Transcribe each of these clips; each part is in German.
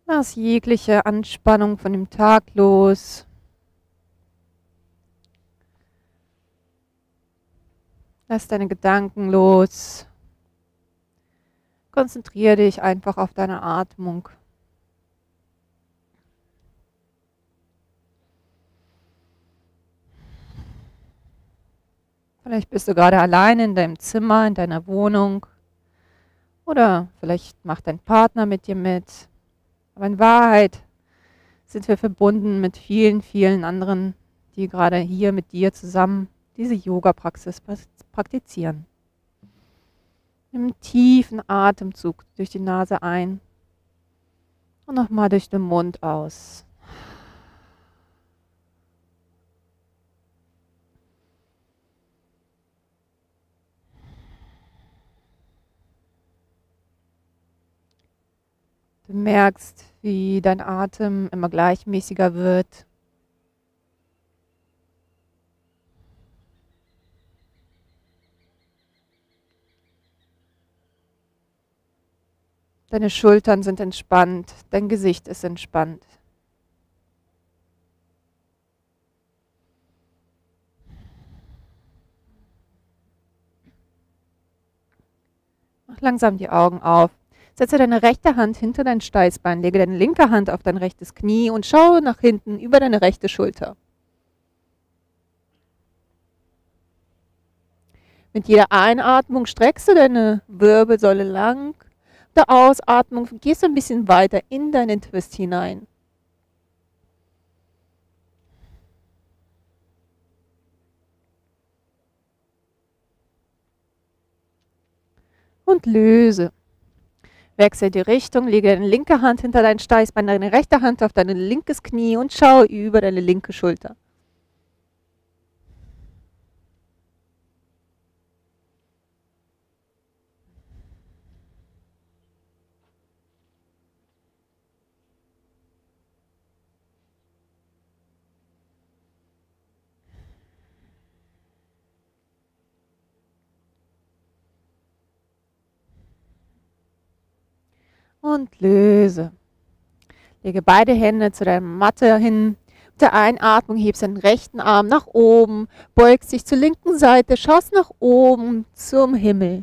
Lass jegliche Anspannung von dem Tag los. Lass deine Gedanken los. Konzentriere dich einfach auf deine Atmung. Vielleicht bist du gerade allein in deinem Zimmer, in deiner Wohnung. Oder vielleicht macht dein Partner mit dir mit. Aber in Wahrheit sind wir verbunden mit vielen, vielen anderen, die gerade hier mit dir zusammen diese Yoga-Praxis praktizieren. Nimm einen tiefen Atemzug durch die Nase ein und nochmal durch den Mund aus. Du merkst, wie dein Atem immer gleichmäßiger wird. Deine Schultern sind entspannt, dein Gesicht ist entspannt. Mach langsam die Augen auf. Setze deine rechte Hand hinter dein Steißbein, lege deine linke Hand auf dein rechtes Knie und schaue nach hinten über deine rechte Schulter. Mit jeder Einatmung streckst du deine Wirbelsäule lang. Mit der Ausatmung gehst du ein bisschen weiter in deinen Twist hinein. Und löse. Wechsel die Richtung, lege deine linke Hand hinter dein Steißbein, deine rechte Hand auf dein linkes Knie und schaue über deine linke Schulter. Und löse. Lege beide Hände zu deiner Matte hin. Mit der Einatmung hebst deinen rechten Arm nach oben, beugst dich zur linken Seite, schaust nach oben zum Himmel.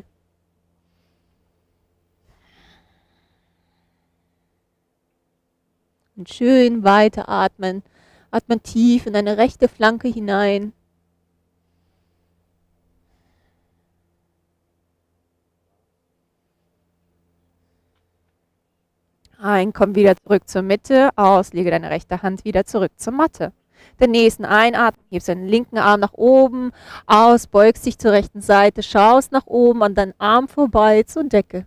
Und schön weiteratmen. Atme tief in deine rechte Flanke hinein. Ein, komm wieder zurück zur Mitte, aus, lege deine rechte Hand wieder zurück zur Matte. Den nächsten Einatmen, hebst deinen linken Arm nach oben, aus, beugst dich zur rechten Seite, schaust nach oben an deinen Arm vorbei zur Decke.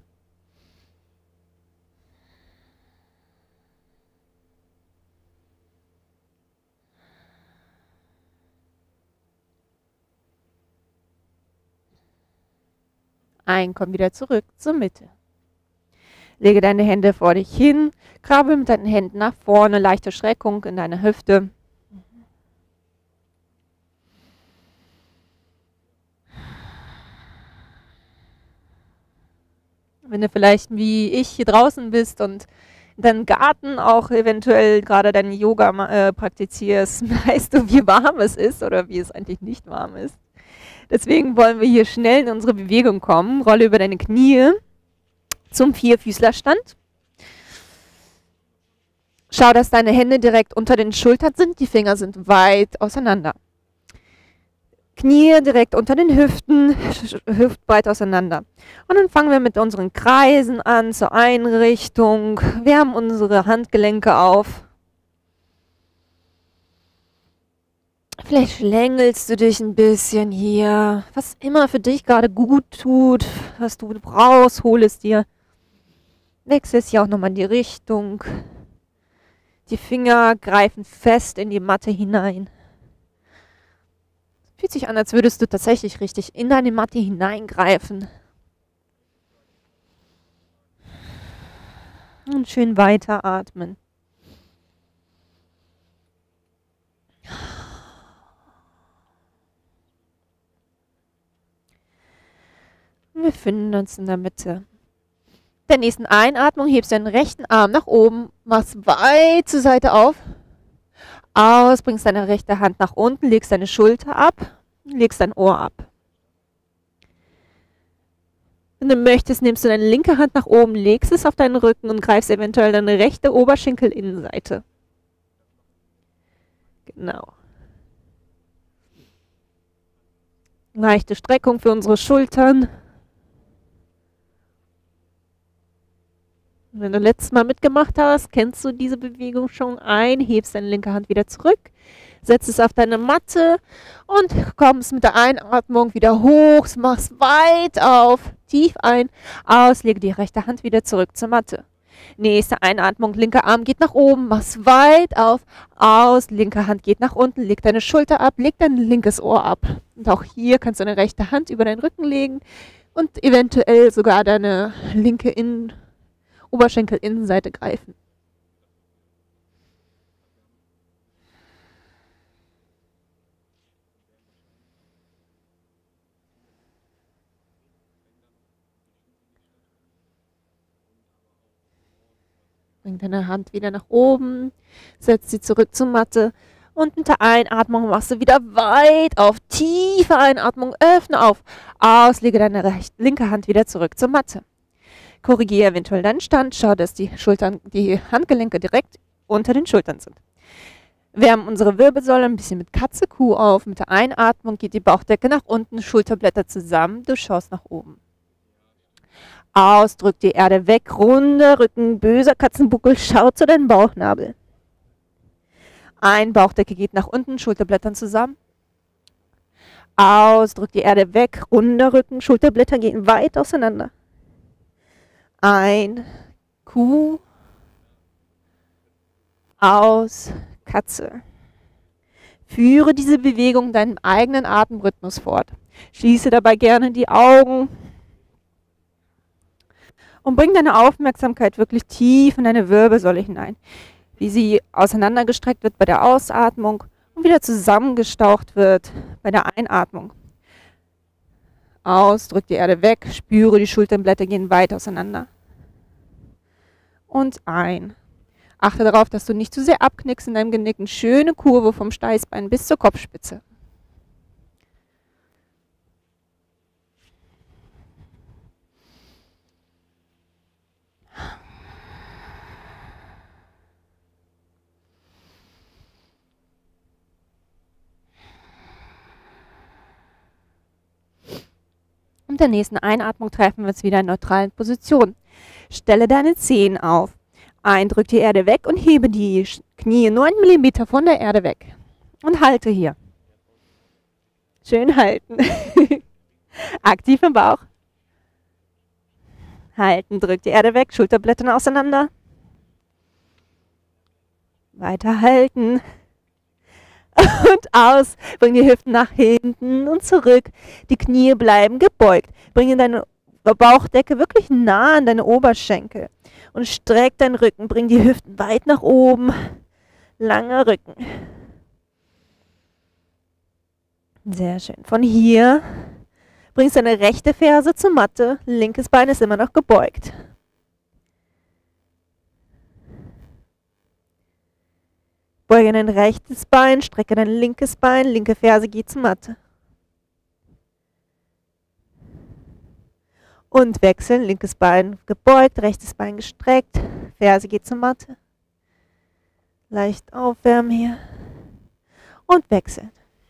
Ein, komm wieder zurück zur Mitte. Lege deine Hände vor dich hin, krabbel mit deinen Händen nach vorne, leichte Streckung in deine Hüfte. Wenn du vielleicht wie ich hier draußen bist und in deinem Garten auch eventuell gerade dein Yoga praktizierst, weißt du, wie warm es ist oder wie es eigentlich nicht warm ist. Deswegen wollen wir hier schnell in unsere Bewegung kommen. Rolle über deine Knie zum Vierfüßlerstand. Schau, dass deine Hände direkt unter den Schultern sind. Die Finger sind weit auseinander. Knie direkt unter den Hüften, hüftbreit auseinander. Und dann fangen wir mit unseren Kreisen an zur Einrichtung. Wärmen unsere Handgelenke auf. Vielleicht schlängelst du dich ein bisschen hier. Was immer für dich gerade gut tut, was du brauchst, hol es dir. Wechselst hier auch nochmal die Richtung. Die Finger greifen fest in die Matte hinein. Fühlt sich an, als würdest du tatsächlich richtig in deine Matte hineingreifen. Und schön weiteratmen. Wir finden uns in der Mitte. Der nächsten Einatmung hebst du deinen rechten Arm nach oben, machst weit zur Seite auf. Aus, bringst deine rechte Hand nach unten, legst deine Schulter ab, legst dein Ohr ab. Wenn du möchtest, nimmst du deine linke Hand nach oben, legst es auf deinen Rücken und greifst eventuell deine rechte Oberschenkelinnenseite. Genau. Leichte Streckung für unsere Schultern. Wenn du letztes Mal mitgemacht hast, kennst du diese Bewegung schon ein, hebst deine linke Hand wieder zurück, setzt es auf deine Matte und kommst mit der Einatmung wieder hoch, machst weit auf, tief ein, aus, lege die rechte Hand wieder zurück zur Matte. Nächste Einatmung, linker Arm geht nach oben, machst weit auf, aus, linke Hand geht nach unten, leg deine Schulter ab, leg dein linkes Ohr ab. Und auch hier kannst du deine rechte Hand über deinen Rücken legen und eventuell sogar deine linke Oberschenkelinnenseite greifen. Bring deine Hand wieder nach oben, setz sie zurück zur Matte und mit der Einatmung machst du wieder weit auf, tiefe Einatmung, öffne auf, aus, lege deine linke Hand wieder zurück zur Matte. Korrigiere eventuell deinen Stand, schau, dass die Handgelenke direkt unter den Schultern sind. Wir haben unsere Wirbelsäule ein bisschen mit Katze-Kuh auf. Mit der Einatmung geht die Bauchdecke nach unten, Schulterblätter zusammen, du schaust nach oben. Aus, drück die Erde weg, runder Rücken, böser Katzenbuckel, schau zu deinem Bauchnabel. Ein, Bauchdecke geht nach unten, Schulterblättern zusammen. Aus, drück die Erde weg, runder Rücken, Schulterblätter gehen weit auseinander. Ein, Kuh, aus, Katze. Führe diese Bewegung deinem eigenen Atemrhythmus fort. Schließe dabei gerne die Augen und bring deine Aufmerksamkeit wirklich tief in deine Wirbelsäule hinein, wie sie auseinandergestreckt wird bei der Ausatmung und wieder zusammengestaucht wird bei der Einatmung. Aus, drück die Erde weg, spüre, die Schulterblätter gehen weit auseinander. Und ein. Achte darauf, dass du nicht zu sehr abknickst in deinem Genick. Eine schöne Kurve vom Steißbein bis zur Kopfspitze. Und der nächsten Einatmung treffen wir uns wieder in neutralen Position. Stelle deine Zehen auf. Ein, drück die Erde weg und hebe die Knie 9 mm von der Erde weg. Und halte hier. Schön halten. Aktiv im Bauch. Halten, drück die Erde weg, Schulterblätter auseinander. Weiter halten. Und aus. Bring die Hüften nach hinten und zurück. Die Knie bleiben gebeugt. Bringe deine Bauchdecke wirklich nah an deine Oberschenkel. Und streck deinen Rücken. Bring die Hüften weit nach oben. Langer Rücken. Sehr schön. Von hier bringst du deine rechte Ferse zur Matte. Linkes Bein ist immer noch gebeugt. Beuge dein rechtes Bein, strecke dein linkes Bein, linke Ferse geht zur Matte. Und wechseln, linkes Bein gebeugt, rechtes Bein gestreckt, Ferse geht zur Matte. Leicht aufwärmen hier. Und wechseln.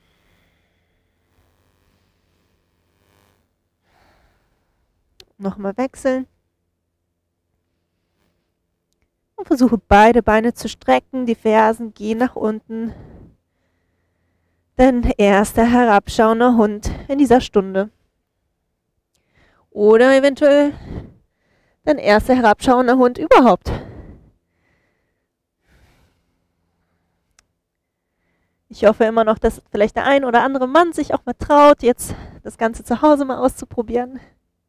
Nochmal wechseln. Und versuche beide Beine zu strecken, die Fersen gehen nach unten. Dein erster herabschauender Hund in dieser Stunde. Oder eventuell dein erster herabschauender Hund überhaupt. Ich hoffe immer noch, dass vielleicht der ein oder andere Mann sich auch mal traut, jetzt das Ganze zu Hause mal auszuprobieren.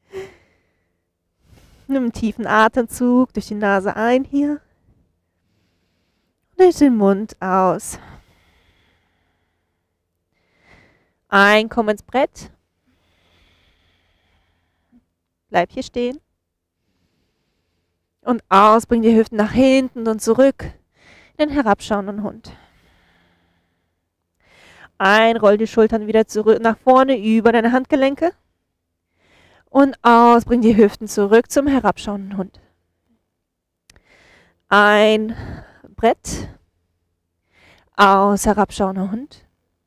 Nimm einen tiefen Atemzug durch die Nase ein hier. Und durch den Mund aus. Ein, komm ins Brett. Bleib hier stehen. Und aus, bring die Hüften nach hinten und zurück in den herabschauenden Hund. Ein, roll die Schultern wieder zurück nach vorne über deine Handgelenke. Und aus, bring die Hüften zurück zum herabschauenden Hund. Ein, Brett. Aus, herabschauender Hund.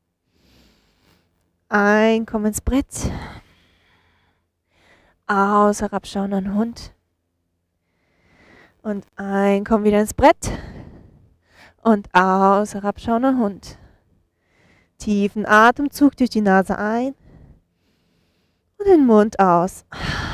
Ein, komm ins Brett. Aus, herabschauenden Hund. Und ein, komm wieder ins Brett. Und aus, herabschauender Hund. Tiefen Atemzug durch die Nase ein und den Mund aus.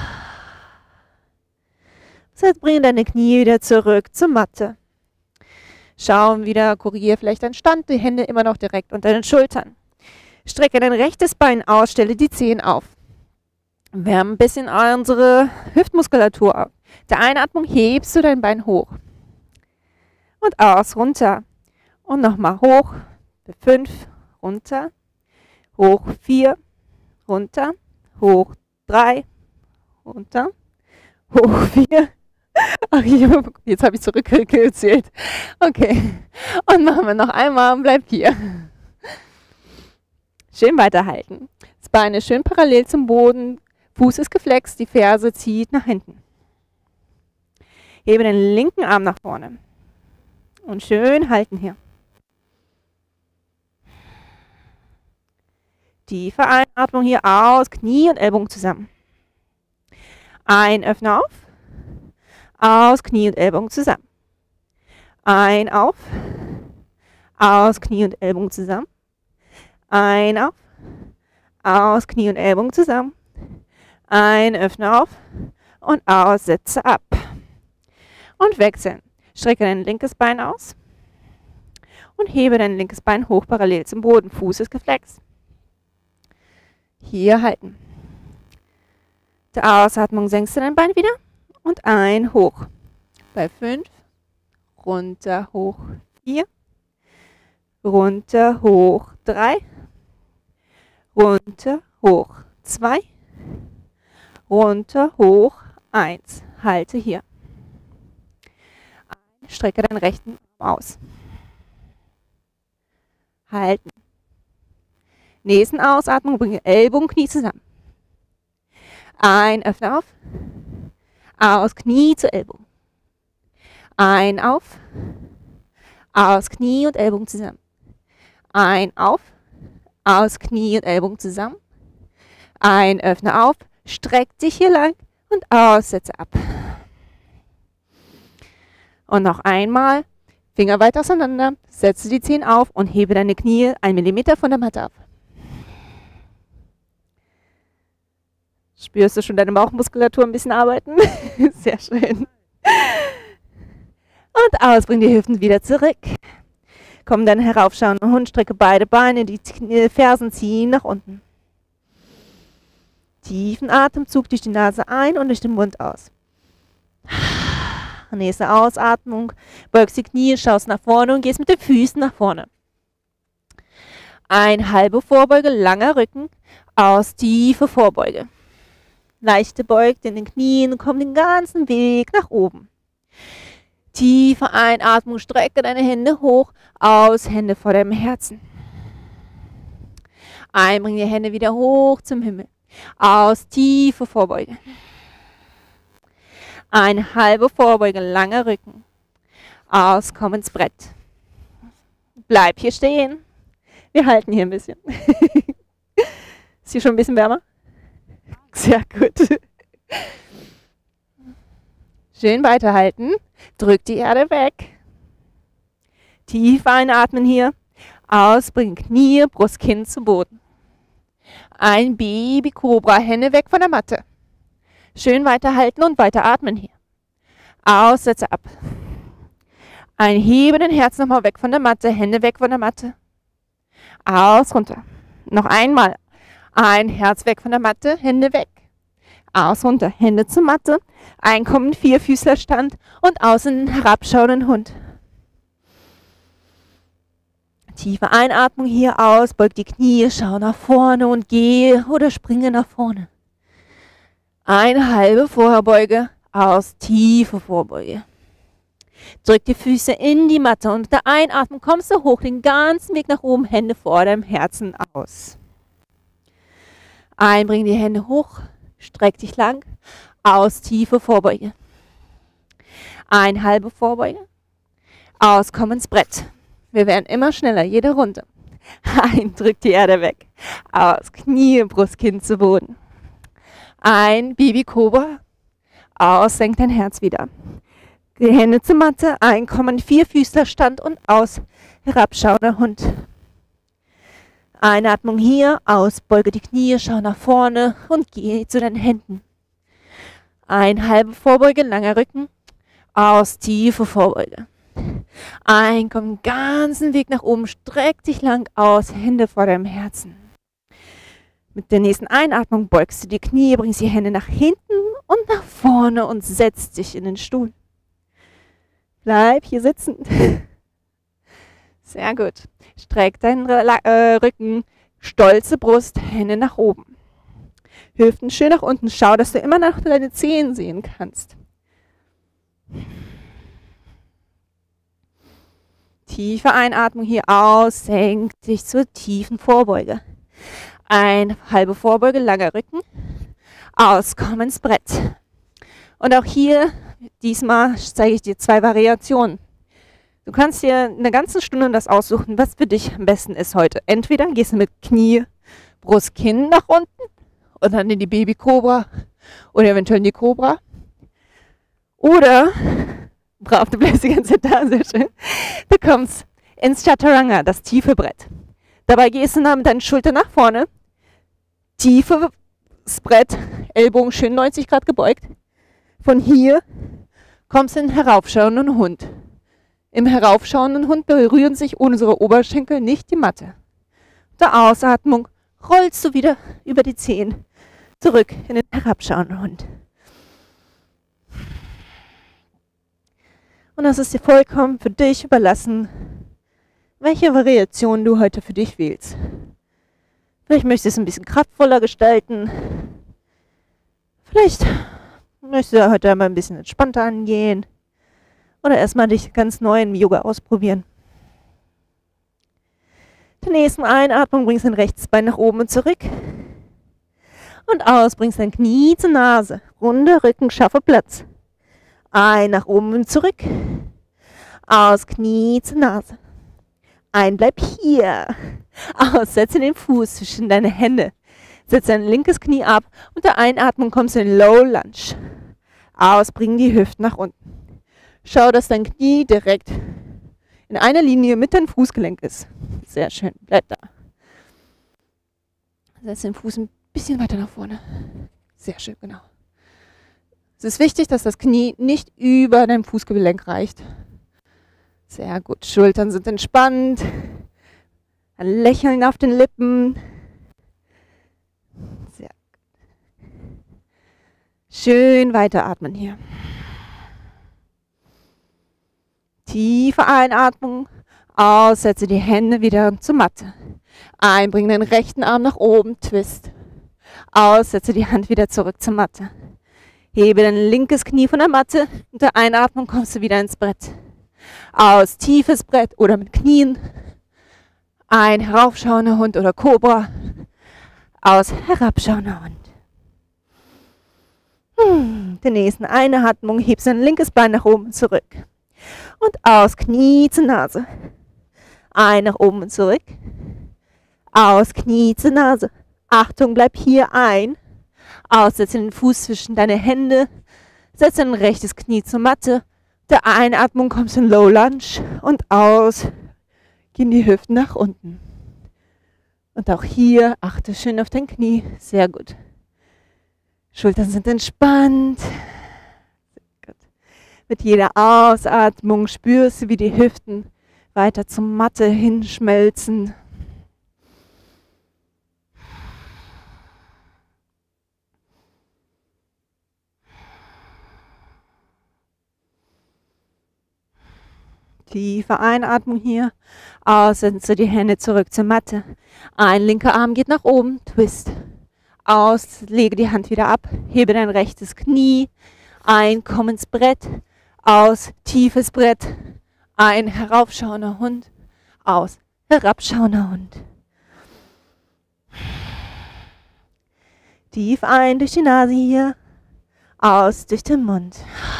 So, jetzt bringen deine Knie wieder zurück zur Matte. Schauen wieder, korrigiere vielleicht deinen Stand, die Hände immer noch direkt unter den Schultern. Strecke dein rechtes Bein aus, stelle die Zehen auf. Wärme ein bisschen unsere Hüftmuskulatur auf. Der Einatmung hebst du dein Bein hoch. Und aus, runter. Und nochmal hoch. Für 5. Runter, hoch 4, runter, hoch 3, runter, hoch 4. Ach, jetzt habe ich zurückgezählt. Okay, und machen wir noch einmal und bleib hier. Schön weiterhalten. Das Bein ist schön parallel zum Boden, Fuß ist geflext, die Ferse zieht nach hinten. Hebe den linken Arm nach vorne und schön halten hier. Tiefe Einatmung hier aus, Knie und Ellbogen zusammen. Ein, öffne auf. Aus, Knie und Ellbogen zusammen. Ein, auf. Aus, Knie und Ellbogen zusammen. Ein, auf. Aus, Knie und Ellbogen zusammen. Ein, öffne auf. Und aus, setze ab. Und wechseln. Strecke dein linkes Bein aus. Und hebe dein linkes Bein hoch parallel zum Boden. Fuß ist geflext. Hier halten. Der Ausatmung senkst du dein Bein wieder und ein, hoch. Bei 5, runter, hoch 4, runter, hoch 3, runter, hoch 2, runter, hoch 1. Halte hier. Strecke deinen rechten Arm aus. Halten. Nächsten Ausatmung, bringe Ellbogen, Knie zusammen. Ein, öffne auf. Aus, Knie zu Ellbogen. Ein, auf. Aus, Knie und Ellbogen zusammen. Ein, auf. Aus, Knie und Ellbogen zusammen. Ein, öffne auf. Streck dich hier lang und aus, setze ab. Und noch einmal. Finger weit auseinander. Setze die Zehen auf und hebe deine Knie 1 Millimeter von der Matte ab. Spürst du schon deine Bauchmuskulatur ein bisschen arbeiten? Sehr schön. Und aus, bring die Hüften wieder zurück. Komm dann heraufschauenden Hund, strecke beide Beine, die Fersen ziehen nach unten. Tiefen Atemzug durch die Nase ein und durch den Mund aus. Nächste Ausatmung, beugst die Knie, schaust nach vorne und gehst mit den Füßen nach vorne. Ein, halbe Vorbeuge, langer Rücken, aus, tiefe Vorbeuge. Leichte beugt in den Knien, komm den ganzen Weg nach oben. Tiefe Einatmung, strecke deine Hände hoch, aus, Hände vor deinem Herzen. Ein, bring die Hände wieder hoch zum Himmel. Aus, tiefe Vorbeuge. Eine halbe Vorbeuge, langer Rücken. Aus, komm ins Brett. Bleib hier stehen. Wir halten hier ein bisschen. Ist hier schon ein bisschen wärmer? Sehr gut. Schön weiterhalten. Drück die Erde weg. Tief einatmen hier. Aus, bring Knie, Brust, Kinn zu Boden. Ein Baby-Cobra, Hände weg von der Matte. Schön weiterhalten und weiter atmen hier. Aus, setze ab. Ein Heben, den Herz nochmal weg von der Matte, Hände weg von der Matte. Aus, runter. Noch einmal. Ein Herz weg von der Matte, Hände weg. Aus, runter, Hände zur Matte. Einkommen, Vierfüßlerstand und aus in den herabschauenden Hund. Tiefe Einatmung hier aus, beug die Knie, schau nach vorne und gehe oder springe nach vorne. Eine halbe Vorbeuge, Aus, tiefe Vorbeuge. Drück die Füße in die Matte und mit der Einatmung kommst du hoch, den ganzen Weg nach oben, Hände vor deinem Herzen aus. Einbringen die Hände hoch, streck dich lang, aus, tiefe Vorbeuge. Ein, halbe Vorbeuge, aus, komm ins Brett. Wir werden immer schneller, jede Runde. Ein, drück die Erde weg, aus, Knie, Brust, Kinn zu Boden. Ein, Baby-Cobra, aus, senk dein Herz wieder. Die Hände zur Matte, einkommen, Vierfüßlerstand und aus, herabschauender Hund. Einatmung hier, aus, beuge die Knie, schau nach vorne und geh zu deinen Händen. Ein, halbe Vorbeuge, langer Rücken, aus, tiefe Vorbeuge. Ein, komm, ganzen Weg nach oben, streck dich lang aus, Hände vor deinem Herzen. Mit der nächsten Einatmung beugst du die Knie, bringst die Hände nach hinten und nach vorne und setzt dich in den Stuhl. Bleib hier sitzen. Sehr gut. Streck deinen Rücken, stolze Brust, Hände nach oben. Hüften schön nach unten. Schau, dass du immer noch deine Zehen sehen kannst. Tiefe Einatmung hier aus, senk dich zur tiefen Vorbeuge. Eine halbe Vorbeuge, langer Rücken. Aus, komm ins Brett. Und auch hier, diesmal zeige ich dir 2 Variationen. Du kannst dir eine ganze Stunde das aussuchen, was für dich am besten ist heute. Entweder gehst du mit Knie, Brust, Kinn nach unten und dann in die Baby-Cobra oder eventuell in die Cobra. Oder, brav, du bleibst die ganze Zeit da, sehr schön. Du kommst ins Chaturanga, das tiefe Brett. Dabei gehst du dann mit deinen Schultern nach vorne, tiefes Brett, Ellbogen schön 90 Grad gebeugt. Von hier kommst du in den heraufschauenden Hund. Im heraufschauenden Hund berühren sich unsere Oberschenkel nicht die Matte. Mit der Ausatmung rollst du wieder über die Zehen zurück in den herabschauenden Hund. Und das ist dir vollkommen für dich überlassen, welche Variation du heute für dich wählst. Vielleicht möchtest du es ein bisschen kraftvoller gestalten. Vielleicht möchtest du heute einmal ein bisschen entspannter angehen. Oder erstmal dich ganz neu im Yoga ausprobieren. Der nächsten Einatmung bringst du dein rechtes Bein nach oben und zurück. Und aus, bringst dein Knie zur Nase. Runde Rücken, schaffe Platz. Ein, nach oben und zurück. Aus, Knie zur Nase. Ein, bleib hier. Aus, setze den Fuß zwischen deine Hände. Setze dein linkes Knie ab. Und der Einatmung kommst du in Low Lunge. Aus, bring die Hüften nach unten. Schau, dass dein Knie direkt in einer Linie mit deinem Fußgelenk ist. Sehr schön, bleib da. Setz den Fuß ein bisschen weiter nach vorne. Sehr schön, genau. Es ist wichtig, dass das Knie nicht über dein Fußgelenk reicht. Sehr gut, Schultern sind entspannt. Ein Lächeln auf den Lippen. Sehr gut. Schön weiteratmen hier. Tiefe Einatmung, aus, setze die Hände wieder zur Matte. Einbringen den rechten Arm nach oben, Twist. Aus, setze die Hand wieder zurück zur Matte. Hebe dein linkes Knie von der Matte. Mit der Einatmung kommst du wieder ins Brett. Aus, tiefes Brett oder mit Knien. Ein, heraufschauender Hund oder Cobra. Aus, herabschauender Hund. Der nächsten Einatmung, hebst dein linkes Bein nach oben zurück. Und aus, Knie zur Nase. Ein, nach oben und zurück. Aus, Knie zur Nase. Achtung, bleib hier ein. Aus, setze den Fuß zwischen deine Hände. Setze dein rechtes Knie zur Matte. Der Einatmung kommst du in Low Lunge. Und aus, gehen die Hüften nach unten. Und auch hier, achte schön auf dein Knie. Sehr gut. Schultern sind entspannt. Mit jeder Ausatmung spürst du, wie die Hüften weiter zur Matte hinschmelzen. Tiefe Einatmung hier. Aus, setze die Hände zurück zur Matte. Ein linker Arm geht nach oben, Twist. Aus, lege die Hand wieder ab, hebe dein rechtes Knie. Ein, komm ins Brett. Aus, tiefes Brett. Ein, heraufschauender Hund. Aus, herabschauender Hund. Tief ein durch die Nase hier. Aus durch den Mund.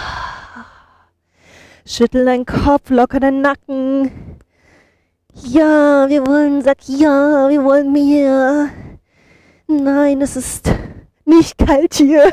Schüttel deinen Kopf, locker deinen Nacken. Ja, wir wollen, sag ja, wir wollen mehr. Nein, es ist nicht kalt hier.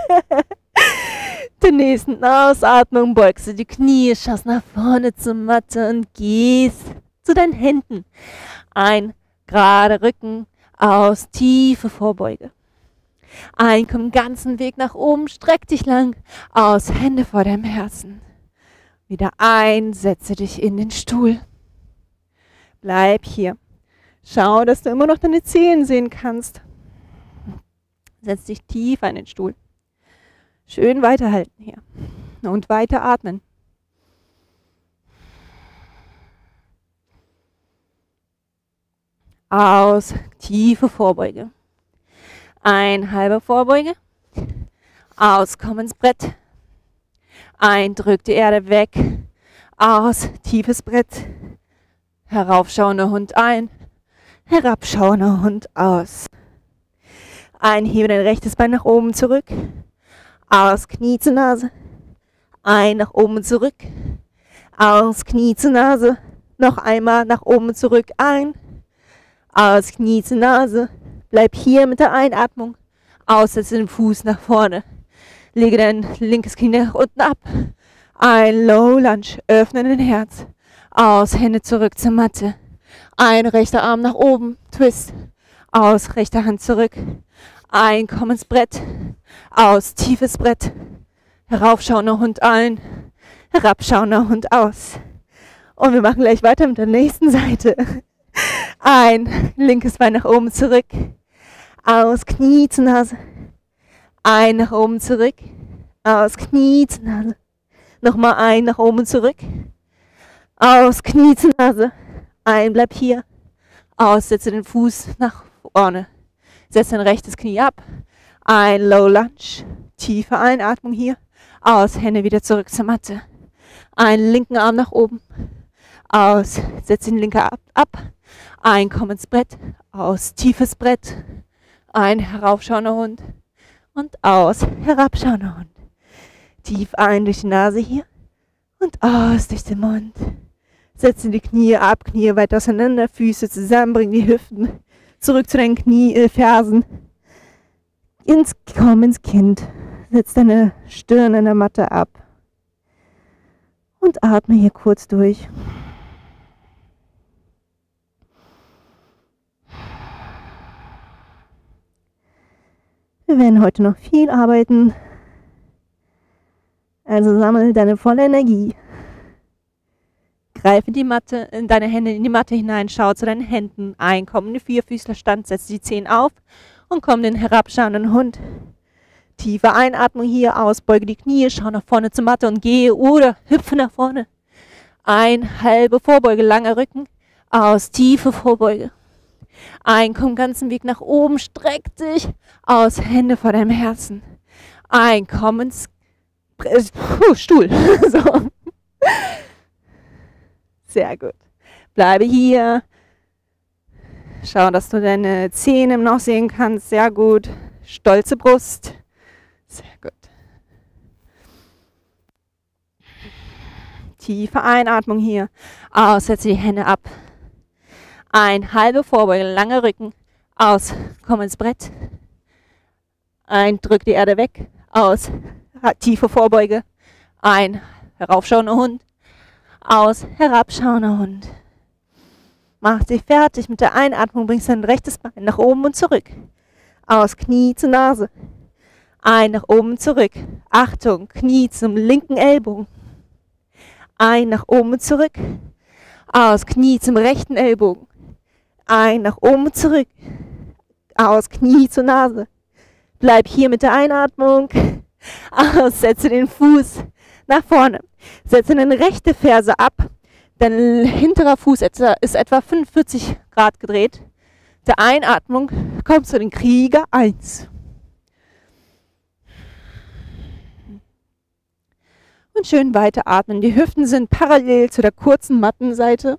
Der nächsten Ausatmung beugst du die Knie, schaust nach vorne zur Matte und gehst zu deinen Händen. Ein, gerade Rücken, aus, tiefe Vorbeuge. Ein, komm den ganzen Weg nach oben, streck dich lang, aus, Hände vor deinem Herzen. Wieder ein, setze dich in den Stuhl. Bleib hier. Schau, dass du immer noch deine Zehen sehen kannst. Setz dich tief in den Stuhl. Schön weiterhalten hier. Und weiter atmen. Aus, tiefe Vorbeuge. Ein, halbe Vorbeuge. Aus, komm ins Brett. Ein, drück die Erde weg. Aus, tiefes Brett. Heraufschauender Hund ein. Herabschauender Hund aus. Ein, hebe dein rechtes Bein nach oben zurück. Aus, Knie zur Nase. Ein, nach oben zurück. Aus, Knie zur Nase. Noch einmal nach oben zurück. Ein. Aus, Knie zur Nase. Bleib hier mit der Einatmung. Aussetze den Fuß nach vorne. Lege dein linkes Knie nach unten ab. Ein Low Lunge. Öffne dein Herz. Aus, Hände zurück zur Matte. Ein, rechter Arm nach oben. Twist. Aus, rechte Hand zurück. Ein, komm ins Brett. Aus, tiefes Brett. Heraufschauender Hund ein. Herabschauender Hund aus. Und wir machen gleich weiter mit der nächsten Seite. Ein, linkes Bein nach oben zurück. Aus, Knie zur Nase. Ein, nach oben zurück. Aus, Knie zur Nase. Nochmal ein, nach oben zurück. Aus, Knie zur Nase. Ein, bleib hier. Aus, setze den Fuß nach vorne. Setze dein rechtes Knie ab. Ein, Low Lunge. Tiefe Einatmung hier. Aus, Hände wieder zurück zur Matte. Einen linken Arm nach oben. Aus, setze den linken ab. Ein, komm ins Brett. Aus, tiefes Brett. Ein, heraufschauender Hund. Und aus, herabschauender Hund. Tief ein durch die Nase hier. Und aus durch den Mund. Setzen die Knie ab, Knie weit auseinander, Füße zusammen, bring die Hüften zurück zu deinen Fersen. Komm ins Kind. Setz deine Stirn in der Matte ab. Und atme hier kurz durch. Wir werden heute noch viel arbeiten. Also sammle deine volle Energie. Greife die Matte, deine Hände in die Matte hinein, schau zu deinen Händen ein, komm in den Vierfüßlerstand, setze die Zehen auf und komm in den herabschauenden Hund. Tiefe Einatmung hier, ausbeuge die Knie, schau nach vorne zur Matte und gehe oder hüpfe nach vorne. Ein, halbe Vorbeuge, langer Rücken, aus, tiefe Vorbeuge. Ein, komm ganzen Weg nach oben, streck dich, aus, Hände vor deinem Herzen. Ein, komm ins Stuhl. So. Sehr gut. Bleibe hier. Schau, dass du deine Zähne noch sehen kannst. Sehr gut. Stolze Brust. Sehr gut. Tiefe Einatmung hier. Aus, setze die Hände ab. Ein, halbe Vorbeuge, langer Rücken. Aus, komm ins Brett. Ein, drück die Erde weg. Aus, tiefe Vorbeuge. Ein, heraufschauender Hund. Aus, herabschauender Hund. Mach dich fertig mit der Einatmung, bringst dein rechtes Bein nach oben und zurück. Aus, Knie zur Nase. Ein, nach oben zurück. Achtung, Knie zum linken Ellbogen. Ein, nach oben und zurück. Aus, Knie zum rechten Ellbogen. Ein, nach oben und zurück. Aus, Knie zur Nase. Bleib hier mit der Einatmung. Aus, setze den Fuß nach vorne. Setze deine rechte Ferse ab. Dein hinterer Fuß ist etwa 45 Grad gedreht. Der Einatmung kommst du in den Krieger 1. Und schön weiteratmen. Die Hüften sind parallel zu der kurzen Mattenseite.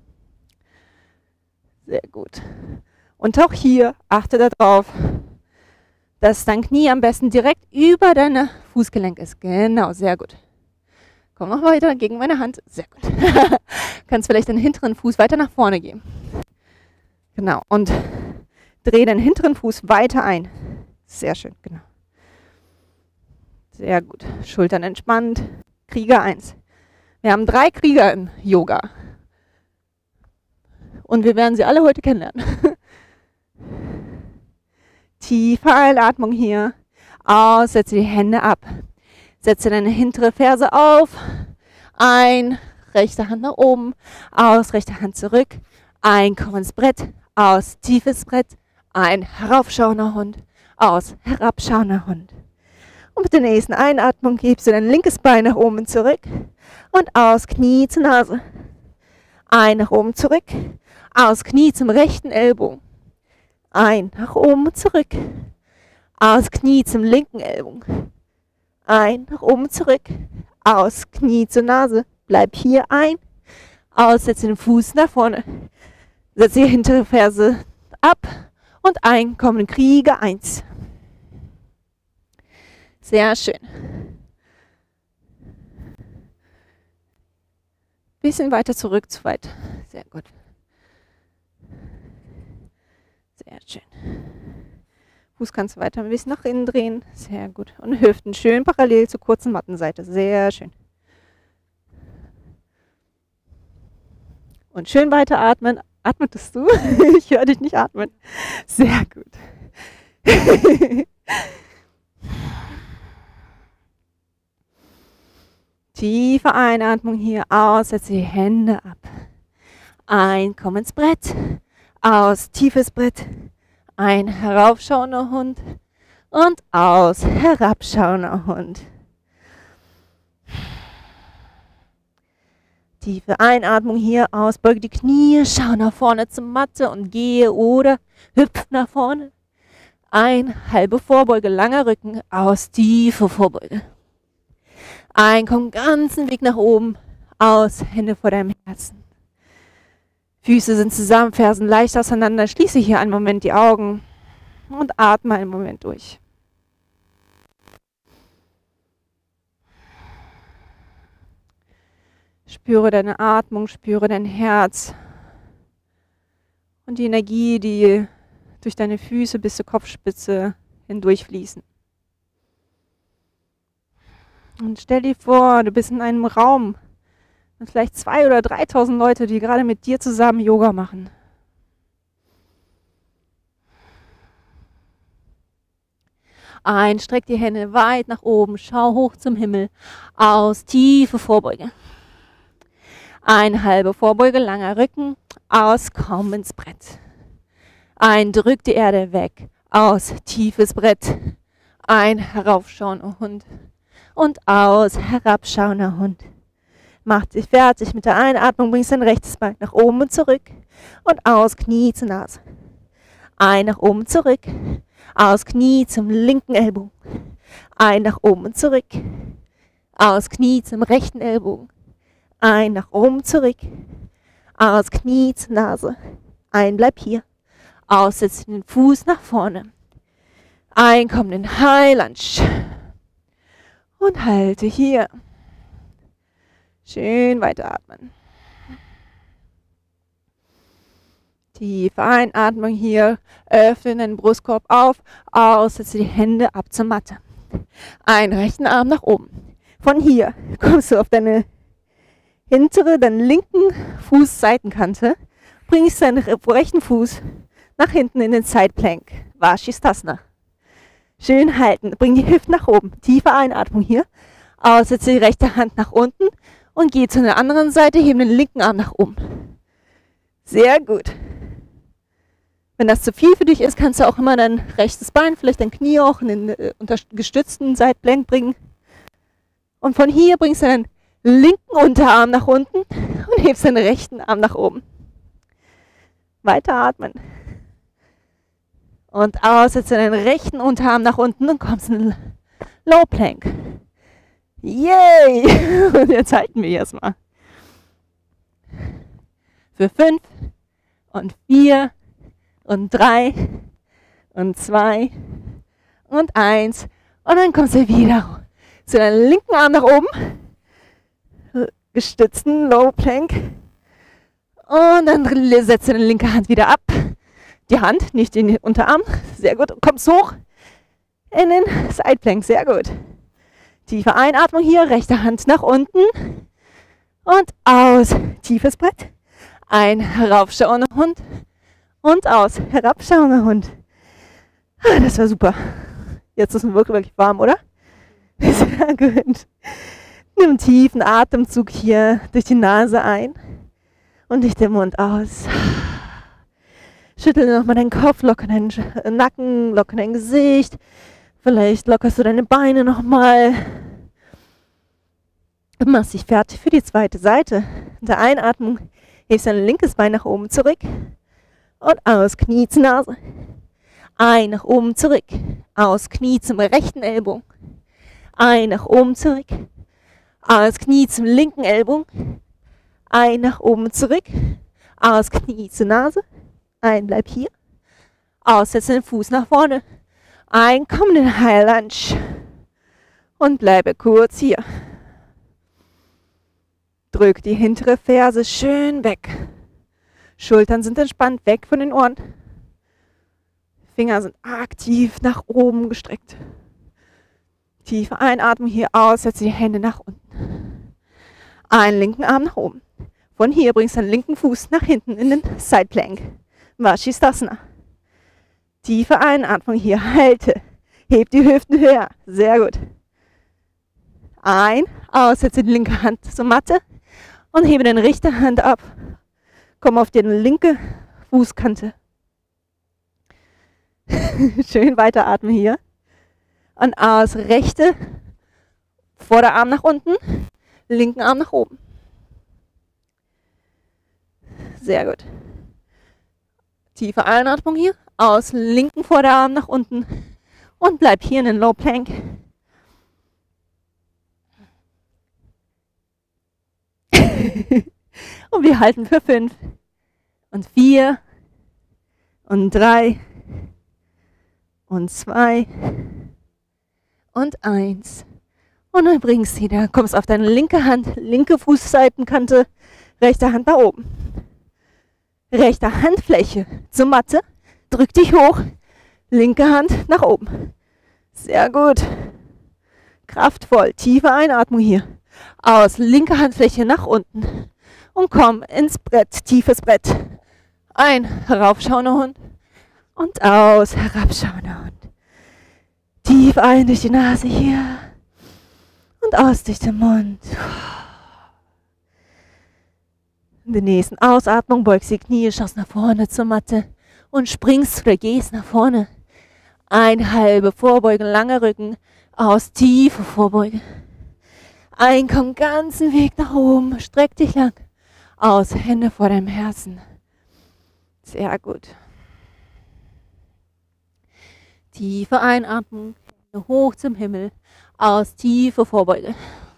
Sehr gut. Und auch hier achte darauf, dass dein Knie am besten direkt über deine Fußgelenk ist. Genau, sehr gut. Komm noch weiter gegen meine Hand. Sehr gut. Kannst vielleicht den hinteren Fuß weiter nach vorne geben. Genau. Und dreh den hinteren Fuß weiter ein. Sehr schön, genau. Sehr gut. Schultern entspannt. Krieger 1. Wir haben 3 Krieger im Yoga. Und wir werden sie alle heute kennenlernen. Tiefe Einatmung hier. Aus, setze die Hände ab. Setze deine hintere Ferse auf. Ein, rechte Hand nach oben. Aus, rechte Hand zurück. Ein, komm ins Brett. Aus, tiefes Brett. Ein, heraufschauender Hund. Aus, herabschauender Hund. Und mit der nächsten Einatmung gibst du dein linkes Bein nach oben zurück. Und aus, Knie zur Nase. Ein, nach oben zurück. Aus, Knie zum rechten Ellbogen. Ein, nach oben und zurück. Aus, Knie zum linken Ellbogen. Ein, nach oben zurück. Aus, Knie zur Nase. Bleib hier ein. Aus, setze den Fuß nach vorne. Setze die hintere Ferse ab. Und ein, komm in Krieger 1. Sehr schön. Bisschen weiter zurück, zu weit. Sehr gut. Sehr schön. Fuß kannst du weiter ein bisschen nach innen drehen. Sehr gut. Und Hüften schön parallel zur kurzen Mattenseite. Sehr schön. Und schön weiter atmen. Atmetest du? Ich höre dich nicht atmen. Sehr gut. Tiefe Einatmung hier. Aus, setze die Hände ab. Ein, komm ins Brett. Aus, tiefes Brett. Ein, heraufschauender Hund. Und aus, herabschauender Hund. Tiefe Einatmung hier. Aus, beuge die Knie. Schau nach vorne zur Matte und gehe oder hüpf nach vorne. Ein, halbe Vorbeuge, langer Rücken. Aus, tiefe Vorbeuge. Ein, komm ganzen Weg nach oben. Aus, Hände vor deinem Herzen. Füße sind zusammen, Fersen leicht auseinander. Schließe hier einen Moment die Augen und atme einen Moment durch. Spüre deine Atmung, spüre dein Herz und die Energie, die durch deine Füße bis zur Kopfspitze hindurchfließen. Und stell dir vor, du bist in einem Raum mit vielleicht 2.000 oder 3.000 Leute, die gerade mit dir zusammen Yoga machen. Ein, streck die Hände weit nach oben, schau hoch zum Himmel. Aus, tiefe Vorbeuge. Ein, halbe Vorbeuge, langer Rücken. Aus, komm ins Brett. Ein, drück die Erde weg. Aus, tiefes Brett. Ein, heraufschauender Hund. Und aus, herabschauender Hund. Mach dich fertig mit der Einatmung, bringst dein rechtes Bein nach oben und zurück. Und aus, Knie zur Nase. Ein, nach oben zurück. Aus, Knie zum linken Ellbogen. Ein, nach oben und zurück. Aus, Knie zum rechten Ellbogen. Ein, nach oben zurück. Aus, Knie zur Nase. Ein, bleib hier. Aus, setz den Fuß nach vorne. Ein, komm in den High Lunge. Und halte hier. Schön weiteratmen. Tiefe Einatmung hier. Öffne den Brustkorb auf. Aus, setze die Hände ab zur Matte. Einen rechten Arm nach oben. Von hier kommst du auf deine hintere, deinen linken Fußseitenkante. Bringst deinen rechten Fuß nach hinten in den Side Plank. Vashisthasana. Schön halten. Bring die Hüften nach oben. Tiefe Einatmung hier. Aus, setze die rechte Hand nach unten und geh zu der anderen Seite. Hebe den linken Arm nach oben. Sehr gut. Wenn das zu viel für dich ist, kannst du auch immer dein rechtes Bein, vielleicht dein Knie auch in den gestützten Side Plank bringen. Und von hier bringst du deinen linken Unterarm nach unten und hebst deinen rechten Arm nach oben. Weiter atmen. Und aus, setze deinen rechten Unterarm nach unten und kommst in den Low Plank. Yay! Und jetzt halten wir erstmal. Für 5 und 4 und 3 und 2 und 1. Und dann kommst du wieder zu deinem linken Arm nach oben. Gestützten Low Plank. Und dann setzt du deine linke Hand wieder ab. Die Hand, nicht den Unterarm. Sehr gut. Und kommst hoch in den Side Plank. Sehr gut. Tiefe Einatmung hier. Rechte Hand nach unten. Und aus. Tiefes Brett. Ein heraufschauender Hund. Und aus. Herabschauender Hund. Das war super. Jetzt ist es wirklich warm, oder? Sehr gut. Nimm einen tiefen Atemzug hier durch die Nase ein und durch den Mund aus. Schüttel nochmal deinen Kopf, locker deinen Nacken, locker dein Gesicht. Vielleicht lockerst du deine Beine nochmal. Und machst dich fertig für die zweite Seite. In der Einatmung hebst dein linkes Bein nach oben zurück und aus, Knie zur Nase. Ein nach oben zurück, aus, Knie zum rechten Ellbogen. Ein nach oben zurück, aus, Knie zum linken Ellbogen. Ein nach oben zurück, aus, Knie zur Nase. Ein, bleib hier. Aus, setz den Fuß nach vorne. Ein, komm in den High Lunge. Und bleibe kurz hier. Drück die hintere Ferse schön weg. Schultern sind entspannt, weg von den Ohren. Finger sind aktiv nach oben gestreckt. Tiefe Einatmung hier aus, setze die Hände nach unten. Einen linken Arm nach oben. Von hier bringst du den linken Fuß nach hinten in den Side Plank. Vashisthasana. Tiefe Einatmung hier, halte. Heb die Hüften höher. Sehr gut. Ein, aus, setze die linke Hand zur Matte und hebe deine rechte Hand ab. Komm auf die linke Fußkante. Schön weiteratmen hier. Und aus, rechte Vorderarm nach unten, linken Arm nach oben. Sehr gut. Tiefe Einatmung hier, aus, linken Vorderarm nach unten und bleib hier in den Low Plank. Und wir halten für 5 und 4 und 3 und 2 und 1. Und dann bringst du wieder, kommst auf deine linke Hand, linke Fußseitenkante, rechte Hand nach oben. Rechte Handfläche zur Matte, drück dich hoch, linke Hand nach oben. Sehr gut. Kraftvoll, tiefe Einatmung hier. Aus, linke Handfläche nach unten. Und komm ins Brett, tiefes Brett. Ein, heraufschauender Hund. Und aus, herabschauender Hund. Tief ein durch die Nase hier. Und aus durch den Mund. In der nächsten Ausatmung beugst die Knie, schaust nach vorne zur Matte und springst oder gehst nach vorne. Ein, halbe Vorbeuge, langer Rücken. Aus, tiefe Vorbeuge. Ein, komm ganzen Weg nach oben, streck dich lang. Aus, Hände vor deinem Herzen. Sehr gut. Tiefe Einatmung, Hände hoch zum Himmel. Aus, tiefe Vorbeuge.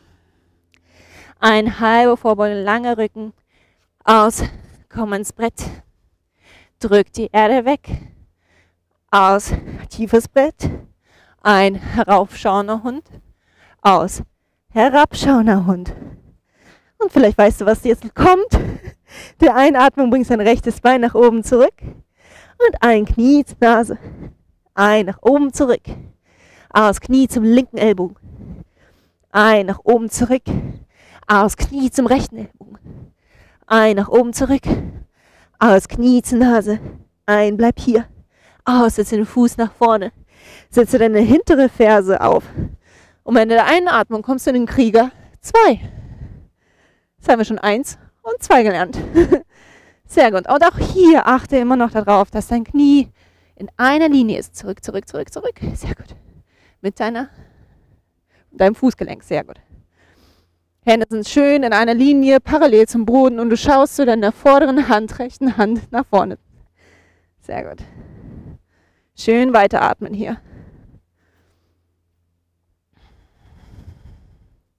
Ein, halbe Vorbeuge, langer Rücken. Aus, komm ins Brett. Drück die Erde weg. Aus, tiefes Brett. Ein, heraufschauender Hund. Aus, herabschauender Hund. Und vielleicht weißt du, was jetzt kommt. Der Einatmung bringst dein rechtes Bein nach oben zurück. Und ein Knie zur Nase. Ein, nach oben zurück. Aus, Knie zum linken Ellbogen. Ein, nach oben zurück. Aus, Knie zum rechten Ellbogen. Ein, nach oben zurück. Aus, Knie zur Nase. Ein, bleib hier. Aus, setze den Fuß nach vorne. Setze deine hintere Ferse auf. Und bei der Einatmung kommst du in den Krieger 2. Jetzt haben wir schon 1 und 2 gelernt. Sehr gut. Und auch hier achte immer noch darauf, dass dein Knie in einer Linie ist. Zurück, zurück, zurück, zurück. Sehr gut. Mit deinem Fußgelenk. Sehr gut. Hände sind schön in einer Linie, parallel zum Boden und du schaust zu deiner vorderen Hand, rechten Hand nach vorne. Sehr gut. Schön weiteratmen hier.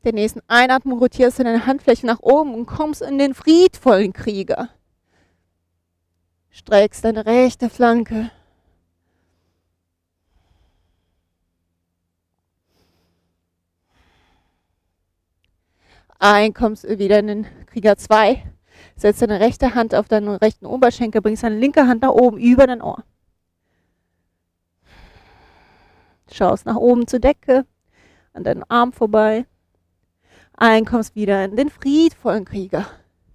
Der nächsten Einatmung rotierst du deine Handfläche nach oben und kommst in den friedvollen Krieger. Streckst deine rechte Flanke. Kommst wieder in den Krieger 2. Setzt deine rechte Hand auf deinen rechten Oberschenkel, bringst deine linke Hand nach oben über dein Ohr. Schaust nach oben zur Decke, an deinen Arm vorbei. Kommst wieder in den friedvollen Krieger.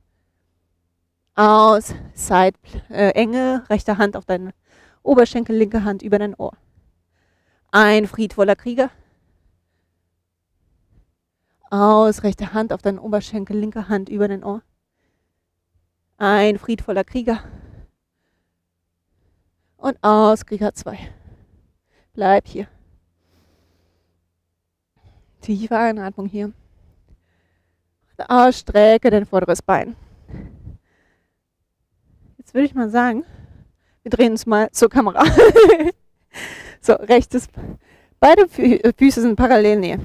Aus, Enge, rechte Hand auf deinen Oberschenkel, linke Hand über dein Ohr. Ein friedvoller Krieger. Aus, rechte Hand auf deinen Oberschenkel, linke Hand über dein Ohr. Ein friedvoller Krieger. Und aus, Krieger 2. Bleib hier. Tiefe Einatmung hier. Ausstrecke dein vorderes Bein. Jetzt würde ich mal sagen, wir drehen uns mal zur Kamera. So, rechtes. Beide Füße sind Parallelnähe.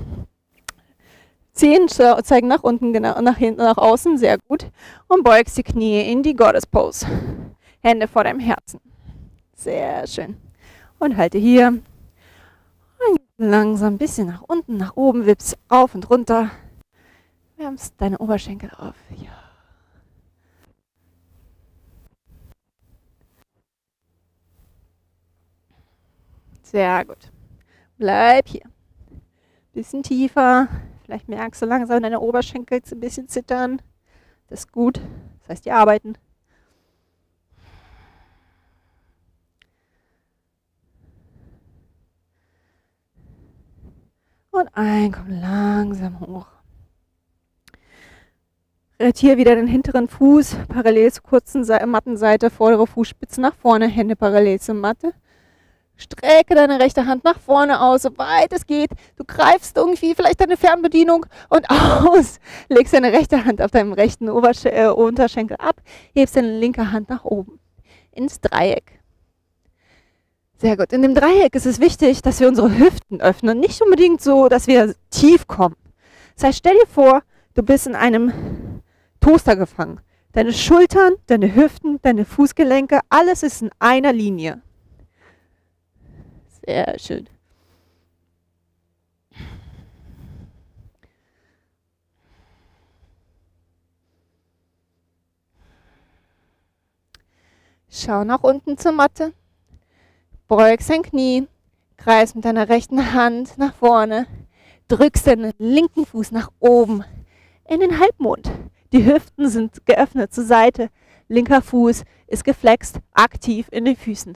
Zehen zeigen nach unten, genau, nach hinten, nach außen, sehr gut. Und beugst die Knie in die Goddess Pose. Hände vor deinem Herzen. Sehr schön. Und halte hier. Und langsam ein bisschen nach unten, nach oben, wippst auf und runter. Wärmst deine Oberschenkel auf. Ja. Sehr gut. Bleib hier. Bisschen tiefer. Vielleicht merkst du langsam deine Oberschenkel ein bisschen zittern. Das ist gut. Das heißt, die arbeiten. Und komm langsam hoch. Retiere wieder den hinteren Fuß parallel zur kurzen Mattenseite, vordere Fußspitze nach vorne, Hände parallel zur Matte. Strecke deine rechte Hand nach vorne aus, soweit es geht. Du greifst irgendwie vielleicht deine Fernbedienung und aus. Legst deine rechte Hand auf deinem rechten Unterschenkel ab, hebst deine linke Hand nach oben ins Dreieck. Sehr gut. In dem Dreieck ist es wichtig, dass wir unsere Hüften öffnen. Nicht unbedingt so, dass wir tief kommen. Das heißt, stell dir vor, du bist in einem Toaster gefangen. Deine Schultern, deine Hüften, deine Fußgelenke, alles ist in einer Linie. Sehr schön. Schau nach unten zur Matte. Beugst dein Knie. Kreist mit deiner rechten Hand nach vorne. Drückst deinen linken Fuß nach oben in den Halbmond. Die Hüften sind geöffnet zur Seite. Linker Fuß ist geflext, aktiv in den Füßen.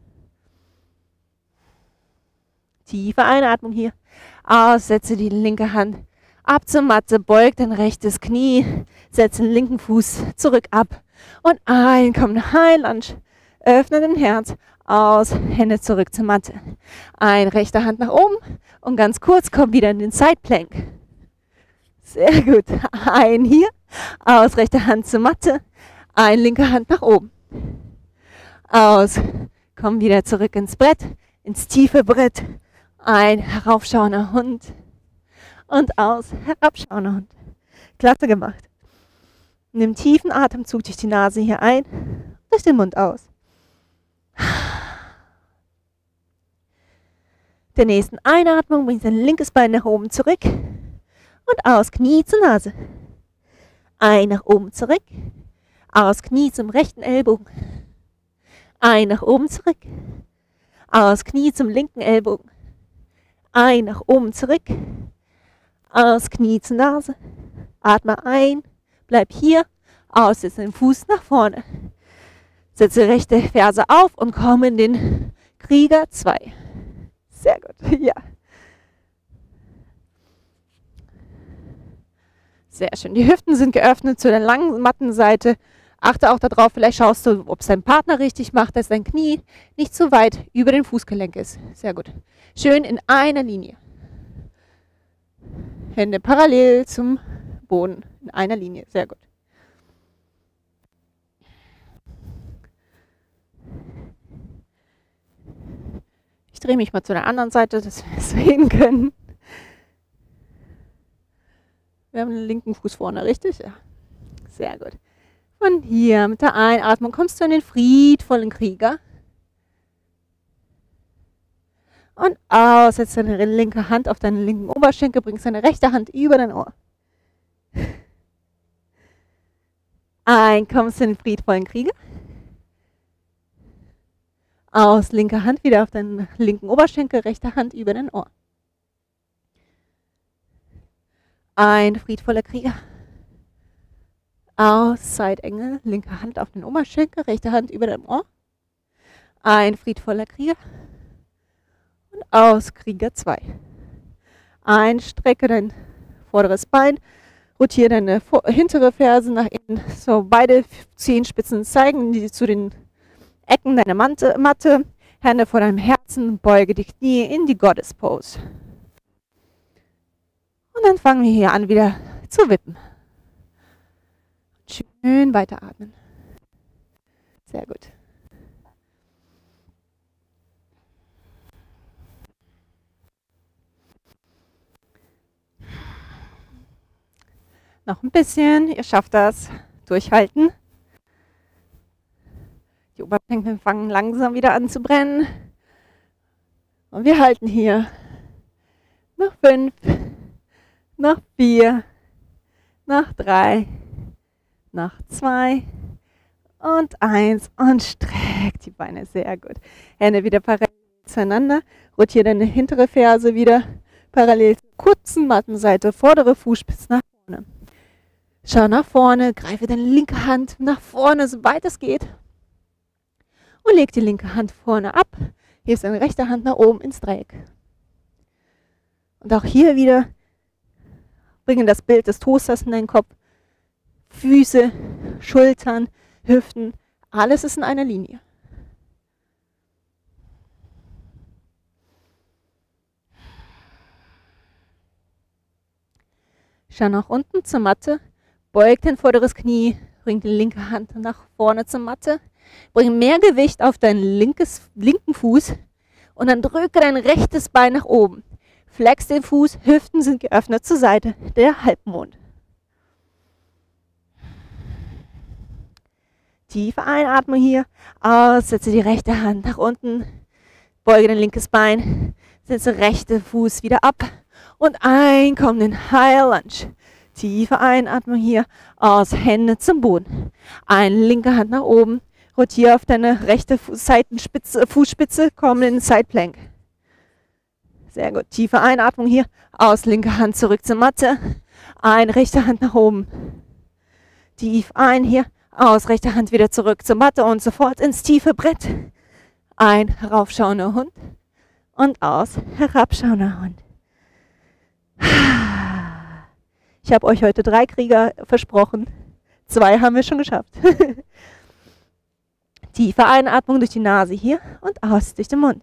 Tiefe Einatmung hier. Aus, setze die linke Hand ab zur Matte, beug dein rechtes Knie, setze den linken Fuß zurück ab und komm, High Lunge, öffne den Herz, aus, Hände zurück zur Matte. Rechte Hand nach oben und ganz kurz, komm wieder in den Side Plank. Sehr gut. Hier, aus, rechte Hand zur Matte, linke Hand nach oben. Aus, komm wieder zurück ins Brett, ins tiefe Brett. Heraufschauender Hund und aus, herabschauender Hund. Klasse gemacht. Nimm tiefen Atemzug durch die Nase hier ein, durch den Mund aus. Der nächsten Einatmung bringt dein linkes Bein nach oben zurück und aus, Knie zur Nase. Nach oben zurück, aus, Knie zum rechten Ellbogen. Nach oben zurück, aus, Knie zum linken Ellbogen. Nach oben zurück, aus, Knie zur Nase, atme ein, bleib hier, aus, setze den Fuß nach vorne, setze rechte Ferse auf und komm in den Krieger 2. Sehr gut, ja. Sehr schön, die Hüften sind geöffnet zu der langen Mattenseite. Achte auch darauf, vielleicht schaust du, ob es dein Partner richtig macht, dass dein Knie nicht zu weit über den Fußgelenk ist. Sehr gut. Schön in einer Linie. Hände parallel zum Boden. In einer Linie. Sehr gut. Ich drehe mich mal zu der anderen Seite, dass wir es sehen können. Wir haben den linken Fuß vorne, richtig? Ja. Sehr gut. Von hier mit der Einatmung kommst du in den friedvollen Krieger. Und aus, setzt deine linke Hand auf deinen linken Oberschenkel, bringst deine rechte Hand über dein Ohr. Ein, kommst in den friedvollen Krieger. Aus, linke Hand wieder auf deinen linken Oberschenkel, rechte Hand über dein Ohr. Ein, friedvoller Krieger. Aus, Seitengel, linke Hand auf den Oberschenkel, rechte Hand über dein Ohr. Ein, friedvoller Krieger. Und aus, Krieger 2. Ein, strecke dein vorderes Bein, rotiere deine hintere Ferse nach innen, so beide Zehenspitzen zeigen zu den Ecken deiner Matte, Hände vor deinem Herzen, beuge die Knie in die Goddess Pose. Und dann fangen wir hier an, wieder zu wippen. Schön weiteratmen. Sehr gut. Noch ein bisschen, ihr schafft das. Durchhalten. Die Oberschenkel fangen langsam wieder an zu brennen. Und wir halten hier. Noch 5, noch 4, noch 3, noch 2 und 1 und streck die Beine. Sehr gut. Hände wieder parallel zueinander. Rotiere deine hintere Ferse wieder parallel zur kurzen Mattenseite. Vordere Fußspitze nach vorne. Schau nach vorne, greife deine linke Hand nach vorne, soweit es geht. Und leg die linke Hand vorne ab. Hebst deine rechte Hand nach oben ins Dreieck. Und auch hier wieder bringe das Bild des Toasters in deinen Kopf. Füße, Schultern, Hüften, alles ist in einer Linie. Schau nach unten zur Matte. Beug dein vorderes Knie, bring die linke Hand nach vorne zur Matte, bring mehr Gewicht auf deinen linken Fuß und dann drücke dein rechtes Bein nach oben. Flex den Fuß, Hüften sind geöffnet zur Seite, der Halbmond. Tiefe Einatmung hier, aus, setze die rechte Hand nach unten, beuge dein linkes Bein, setze rechte Fuß wieder ab und ein, komm in High Lunge. Tiefe Einatmung hier, aus, Hände zum Boden. Eine linke Hand nach oben, rotiere auf deine rechte Fußspitze, komm in Side Plank. Sehr gut, tiefe Einatmung hier, aus, linke Hand zurück zur Matte. Eine rechte Hand nach oben. Tief ein hier, aus, rechte Hand wieder zurück zur Matte und sofort ins tiefe Brett. Ein, heraufschauender Hund und aus, herabschauender Hund. Ich habe euch heute 3 Krieger versprochen. 2 haben wir schon geschafft. Tiefe Einatmung durch die Nase hier und aus durch den Mund.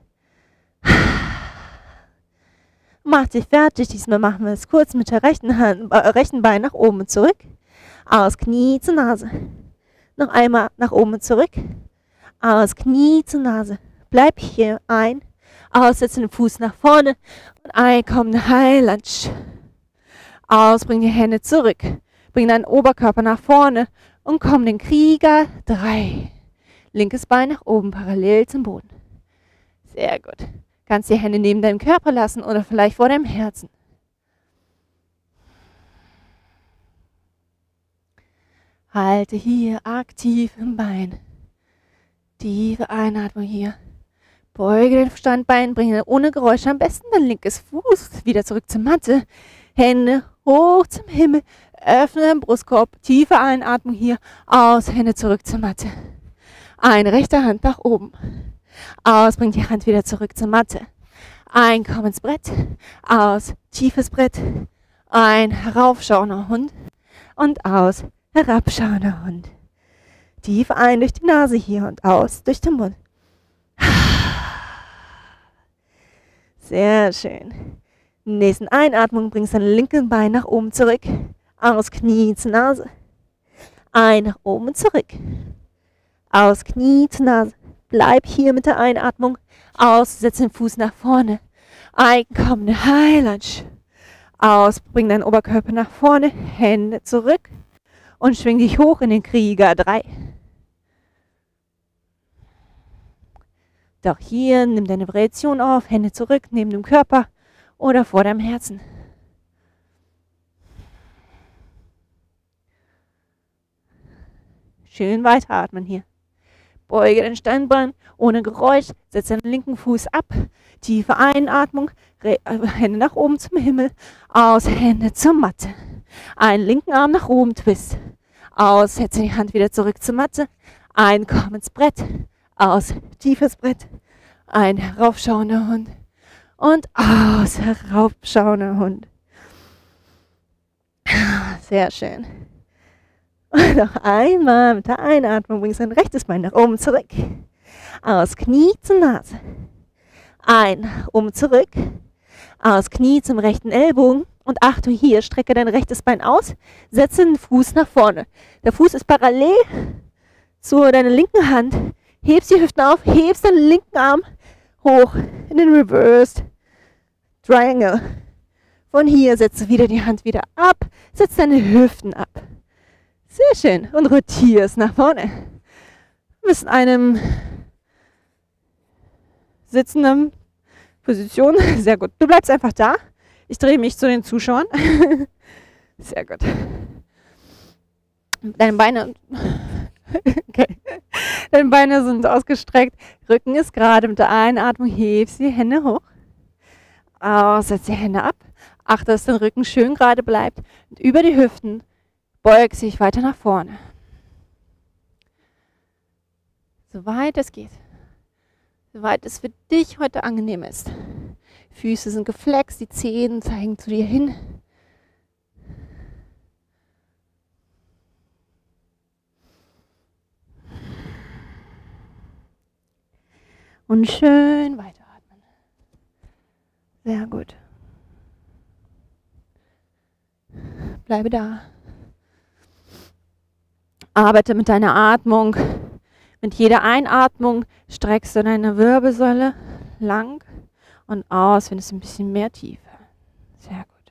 Macht dich fertig. Diesmal machen wir es kurz mit der rechten Bein nach oben und zurück. Aus, Knie zur Nase. Noch einmal nach oben und zurück. Aus, Knie zur Nase. Bleib hier ein. Aussetzen den Fuß nach vorne. Und ein, komm, High Lunge. Aus, bring die Hände zurück. Bring deinen Oberkörper nach vorne und komm den Krieger 3. Linkes Bein nach oben, parallel zum Boden. Sehr gut. Kannst die Hände neben deinem Körper lassen oder vielleicht vor deinem Herzen. Halte hier aktiv im Bein. Tiefe Einatmung hier. Beuge den Standbein, bringe ohne Geräusche am besten dein linkes Fuß wieder zurück zur Matte. Hände hoch zum Himmel, öffne den Brustkorb, tiefe Einatmung hier, aus, Hände zurück zur Matte. Eine rechte Hand nach oben. Aus, bring die Hand wieder zurück zur Matte. Ein, komm ins Brett. Aus, tiefes Brett. Ein, heraufschauender Hund. Und aus, herabschauender Hund. Tief ein durch die Nase hier und aus durch den Mund. Sehr schön. Nächsten Einatmung bringst dein linkes Bein nach oben zurück. Aus, Knie zur Nase. Ein, nach oben und zurück. Aus, Knie zur Nase. Bleib hier mit der Einatmung. Aus, setz den Fuß nach vorne. Ein, komm, eine High Lunge. Aus, bring deinen Oberkörper nach vorne, Hände zurück und schwing dich hoch in den Krieger 3. Doch hier nimm deine Variation auf, Hände zurück, neben dem Körper oder vor deinem Herzen. Schön weiteratmen hier. Beuge den Steinbein ohne Geräusch, setze deinen linken Fuß ab, tiefe Einatmung, Hände nach oben zum Himmel, aus, Hände zur Matte. Einen linken Arm nach oben, Twist. Aus, setze die Hand wieder zurück zur Matte, ein, komm ins Brett, aus, tiefes Brett, ein, heraufschauender Hund und aus, heraufschauender Hund. Sehr schön. Und noch einmal mit der Einatmung bringst dein rechtes Bein nach oben zurück. Aus, Knie zur Nase. Ein, zurück. Aus, Knie zum rechten Ellbogen. Und Achtung, hier, strecke dein rechtes Bein aus. Setze den Fuß nach vorne. Der Fuß ist parallel zu deiner linken Hand. Hebst die Hüften auf, hebst deinen linken Arm hoch in den Reversed Triangle. Von hier setze wieder die Hand wieder ab. Setz deine Hüften ab. Sehr schön. Und rotierst nach vorne. Du bist in einem sitzenden Position. Sehr gut. Du bleibst einfach da. Ich drehe mich zu den Zuschauern. Sehr gut. Deine Beine, okay. Deine Beine sind ausgestreckt. Rücken ist gerade. Mit der Einatmung hebst die Hände hoch. Setz die Hände ab. Achte, dass dein Rücken schön gerade bleibt. Und über die Hüften beug sich weiter nach vorne. Soweit es geht. Soweit es für dich heute angenehm ist. Füße sind geflext, die Zehen zeigen zu dir hin. Und schön weiteratmen. Sehr gut. Bleibe da. Arbeite mit deiner Atmung. Mit jeder Einatmung streckst du deine Wirbelsäule lang und aus, findest ein bisschen mehr Tiefe. Sehr gut.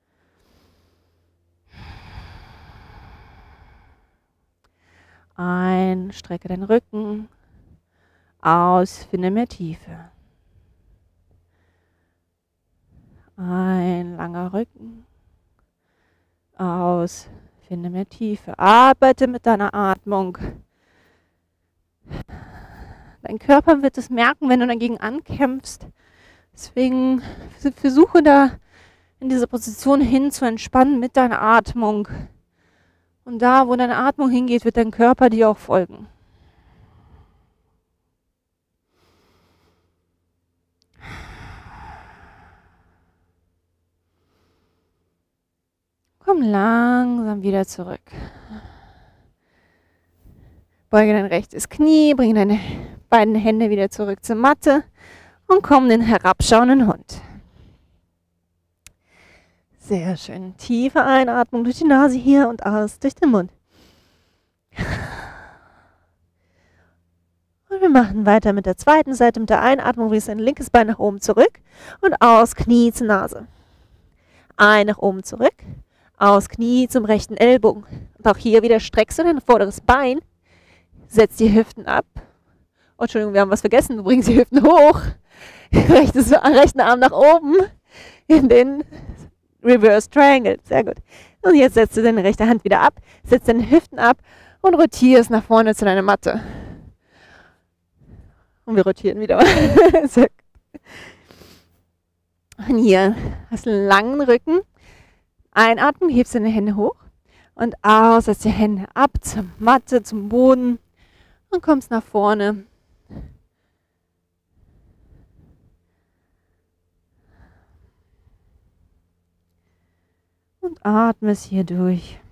Ein, strecke deinen Rücken. Aus, finde mehr Tiefe. Ein, langer Rücken. Aus, finde mehr Tiefe. Arbeite mit deiner Atmung. Dein Körper wird es merken, wenn du dagegen ankämpfst. Deswegen versuche da in dieser Position hin zu entspannen mit deiner Atmung. Und da, wo deine Atmung hingeht, wird dein Körper dir auch folgen. Komm langsam wieder zurück. Beuge dein rechtes Knie, bring deine beiden Hände wieder zurück zur Matte und komm in den herabschauenden Hund. Sehr schön. Tiefe Einatmung durch die Nase hier und aus durch den Mund. Und wir machen weiter mit der zweiten Seite. Mit der Einatmung bringst du dein linkes Bein nach oben zurück und aus, Knie zur Nase. Ein, nach oben zurück, aus, Knie zum rechten Ellbogen. Und auch hier wieder streckst du dein vorderes Bein. Setz die Hüften ab. Oh, Entschuldigung, wir haben was vergessen. Du bringst die Hüften hoch. Rechten Arm nach oben in den Reverse Triangle. Sehr gut. Und jetzt setzt du deine rechte Hand wieder ab. Setz deine Hüften ab und rotierst nach vorne zu deiner Matte. Und wir rotieren wieder. Sehr gut. Und hier hast du einen langen Rücken. Einatmen, hebst deine Hände hoch. Und aus, setz die Hände ab zur Matte, zum Boden. Und kommst nach vorne. Und atmest hier durch.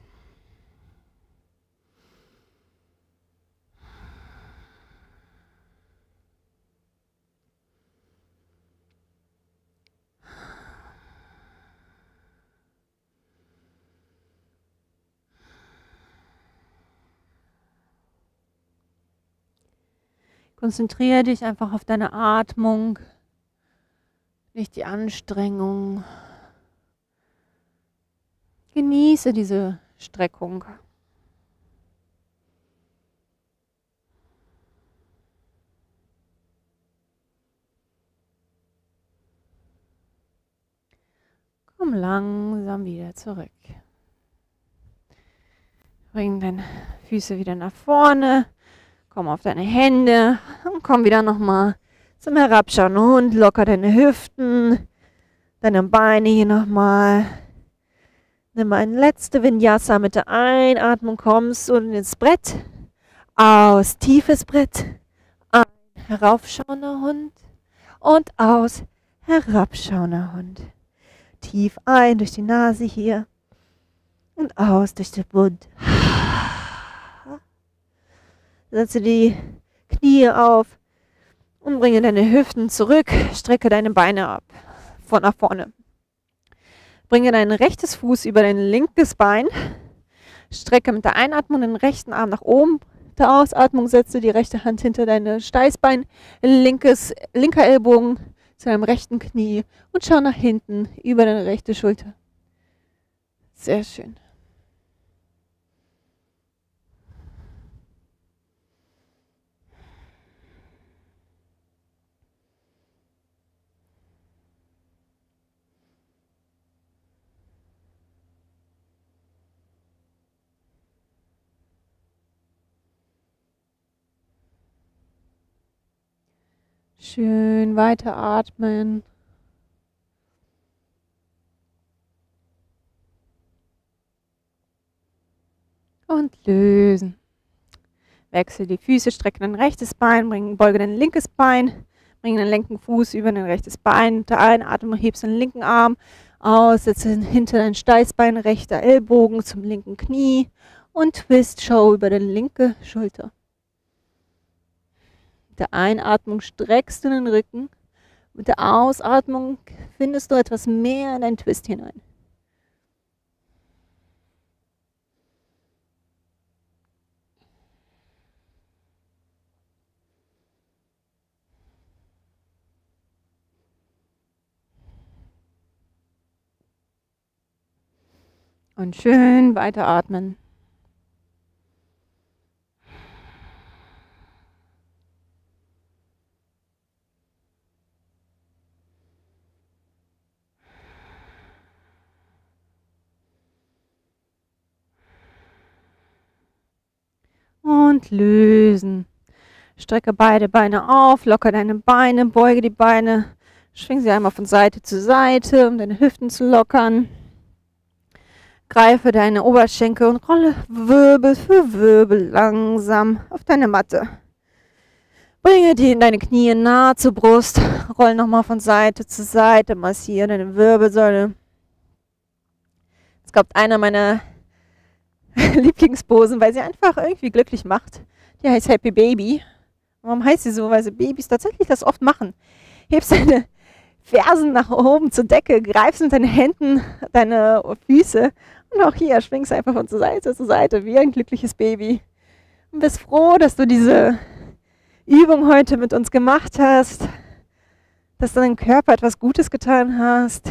Konzentriere dich einfach auf deine Atmung, nicht die Anstrengung. Genieße diese Streckung. Komm langsam wieder zurück. Bring deine Füße wieder nach vorne. Komm auf deine Hände und komm wieder nochmal zum herabschauenden Hund. Locker deine Hüften, deine Beine hier nochmal. Nimm eine letzte Vinyasa mit der Einatmung. Kommst du ins Brett. Aus, tiefes Brett. Ein, heraufschauender Hund. Und aus, herabschauender Hund. Tief ein durch die Nase hier und aus durch den Mund. Setze die Knie auf und bringe deine Hüften zurück. Strecke deine Beine ab, von nach vorne. Bringe dein rechtes Fuß über dein linkes Bein. Strecke mit der Einatmung den rechten Arm nach oben. Mit der Ausatmung setze die rechte Hand hinter deine Steißbein. Linker Ellbogen zu deinem rechten Knie und schau nach hinten über deine rechte Schulter. Sehr schön. Schön weiter atmen. Und lösen. Wechsel die Füße, strecke dein rechtes Bein, beuge dein linkes Bein, bringe deinen linken Fuß über dein rechtes Bein. Mit der Einatmung hebst den linken Arm aus, setze hinter dein Steißbein, rechter Ellbogen zum linken Knie und Twist, schau über deine linke Schulter. Mit der Einatmung streckst du den Rücken. Mit der Ausatmung findest du etwas mehr in deinen Twist hinein. Und schön weiter atmen. Und lösen. Strecke beide Beine auf, locker deine Beine, beuge die Beine, schwing sie einmal von Seite zu Seite, um deine Hüften zu lockern. Greife deine Oberschenkel und rolle Wirbel für Wirbel langsam auf deine Matte. Bringe deine Knie nahe zur Brust, roll nochmal von Seite zu Seite, massiere deine Wirbelsäule. Es kommt einer meiner Lieblingsposen, weil sie einfach irgendwie glücklich macht. Die heißt Happy Baby. Warum heißt sie so? Weil sie Babys tatsächlich das oft machen. Hebst deine Fersen nach oben zur Decke, greifst mit deinen Händen deine Füße und auch hier schwingst einfach von Seite zu Seite wie ein glückliches Baby. Und bist froh, dass du diese Übung heute mit uns gemacht hast, dass du deinem Körper etwas Gutes getan hast.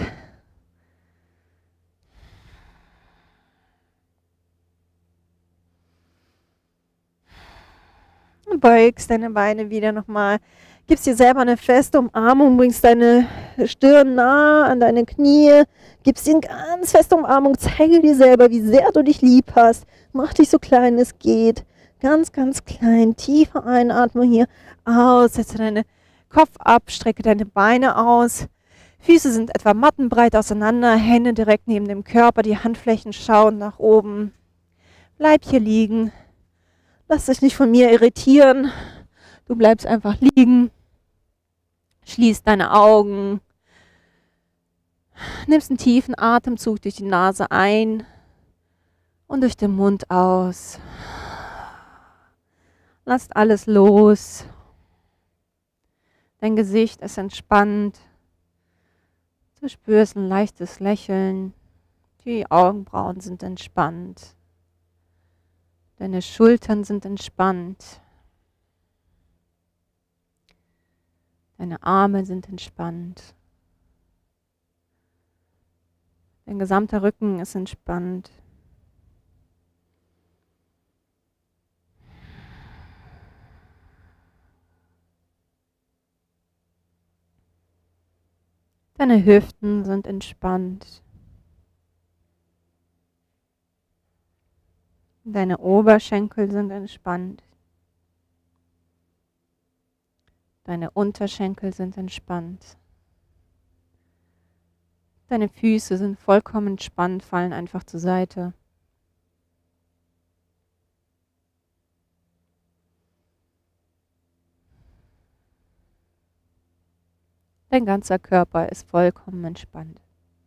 Und beugst deine Beine wieder nochmal. Gibst dir selber eine feste Umarmung, bringst deine Stirn nah an deine Knie, gibst dir eine ganz feste Umarmung, zeige dir selber, wie sehr du dich lieb hast. Mach dich so klein es geht. Ganz, ganz klein. Tiefe Einatmung hier. Aus. Setze deinen Kopf ab, strecke deine Beine aus. Füße sind etwa mattenbreit auseinander, Hände direkt neben dem Körper, die Handflächen schauen nach oben. Bleib hier liegen. Lass dich nicht von mir irritieren. Du bleibst einfach liegen. Schließ deine Augen. Nimmst einen tiefen Atemzug durch die Nase ein und durch den Mund aus. Lass alles los. Dein Gesicht ist entspannt. Du spürst ein leichtes Lächeln. Die Augenbrauen sind entspannt. Deine Schultern sind entspannt. Deine Arme sind entspannt. Dein gesamter Rücken ist entspannt. Deine Hüften sind entspannt. Deine Oberschenkel sind entspannt. Deine Unterschenkel sind entspannt. Deine Füße sind vollkommen entspannt, fallen einfach zur Seite. Dein ganzer Körper ist vollkommen entspannt.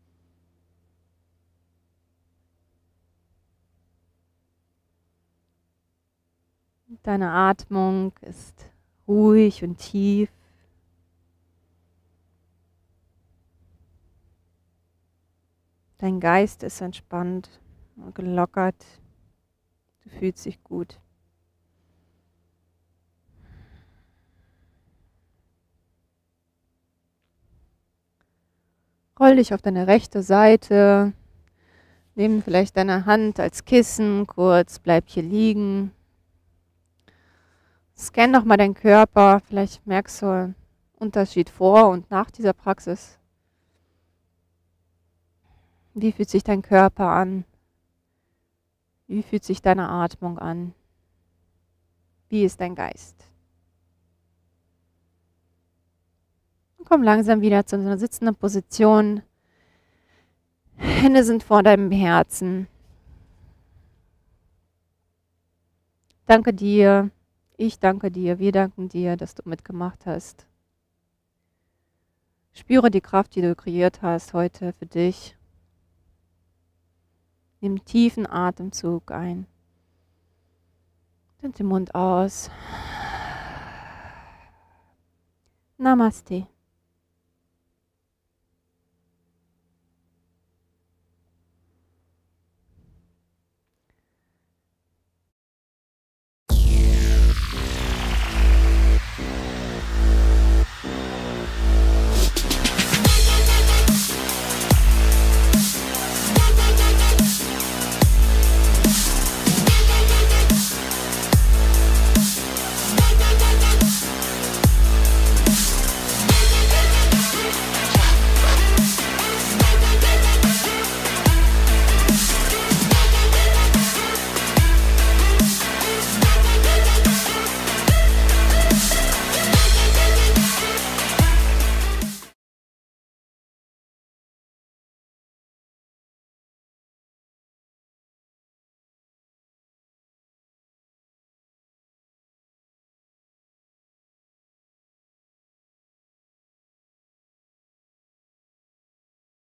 Deine Atmung ist ruhig und tief. Dein Geist ist entspannt und gelockert. Du fühlst dich gut. Roll dich auf deine rechte Seite. Nimm vielleicht deine Hand als Kissen kurz. Bleib hier liegen. Scan doch mal deinen Körper. Vielleicht merkst du einen Unterschied vor und nach dieser Praxis. Wie fühlt sich dein Körper an? Wie fühlt sich deine Atmung an? Wie ist dein Geist? Und komm langsam wieder zu einer sitzenden Position. Hände sind vor deinem Herzen. Danke dir. Ich danke dir. Wir danken dir, dass du mitgemacht hast. Spüre die Kraft, die du kreiert hast heute für dich. Nimm einen tiefen Atemzug ein. Und den Mund aus. Namaste.